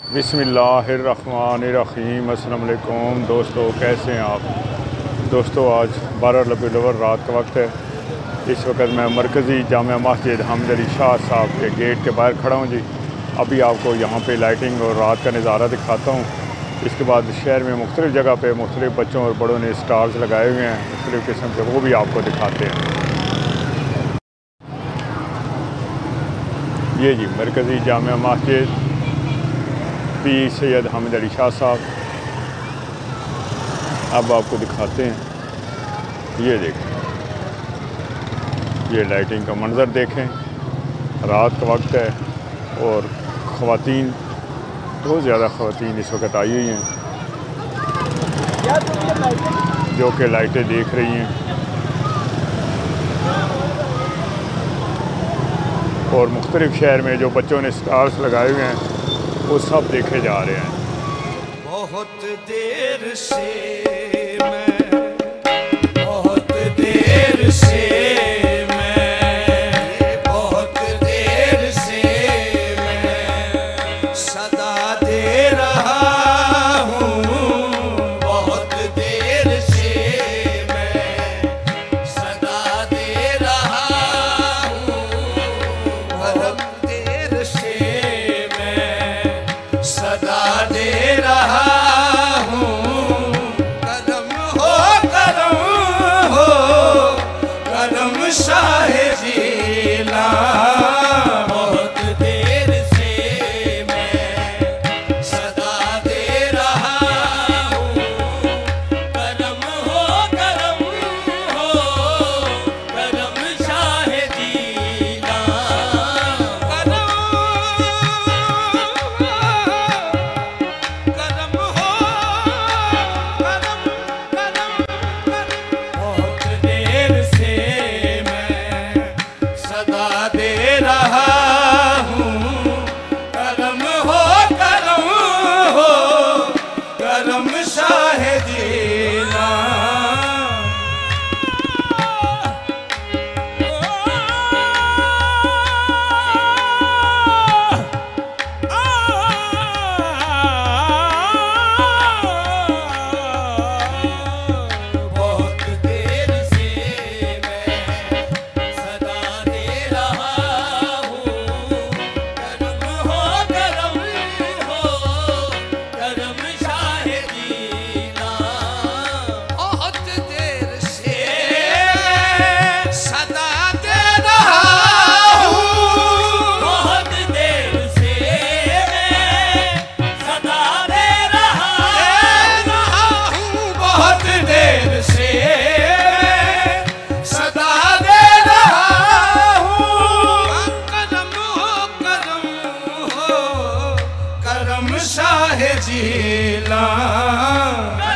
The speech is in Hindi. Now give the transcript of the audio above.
बिस्मिल्लाहिर्रहमानिर्रहीम। अस्सलाम वालेकुम दोस्तों, कैसे हैं आप दोस्तों। आज 12 रबीउल अव्वल रात का वक्त है। इस वक्त मैं मरकज़ी जामिया मस्जिद हामिद अली शाह साहब के गेट के बाहर खड़ा हूँ जी। अभी आपको यहाँ पे लाइटिंग और रात का नज़ारा दिखाता हूँ। इसके बाद शहर में मुख्तलिफ़ जगह पे मुख्तलिफ़ बच्चों और बड़ों ने स्टार्स लगाए हुए हैं मुख्तलिफ़ किस्म के, वो भी आपको दिखाते हैं। ये जी मरकज़ी जामिया मस्जिद पीर सैयद हामिद अली शाह साहब। अब आपको दिखाते हैं, ये देखें, ये लाइटिंग का मंज़र देखें। रात का वक्त है और ख़वातीन, बहुत ज़्यादा ख़वातीन इस वक्त आई हुई हैं जो कि लाइटें देख रही हैं और मुख्तलिफ़ शहर में जो बच्चों ने स्टार्स लगाए हुए हैं वो सब देखे जा रहे हैं। बहुत देर से बहुत देर से बहुत देर से सदा दे रहा हूँ। बहुत देर से सदा दे रहा हूँ। बहुत देर से सदा दे रहा हूँ। करम हो करम शाह जीला। बहुत देर से मैं सदा दे रहा हूँ। करम हो करम शाह जीला। बहुत देर से मैं सदा दे रहा हूँ। करम हो करम शाह जीना। बहुत देर से मैं सदा दे रहा हूँ। करम हो करम शाह जीना। बहुत देर से सदा दे रहा हूँ। बहुत देर से सदा दे रहा हूँ। बहुत देर से सदा दे रहा हूँ। करम शाह जीला।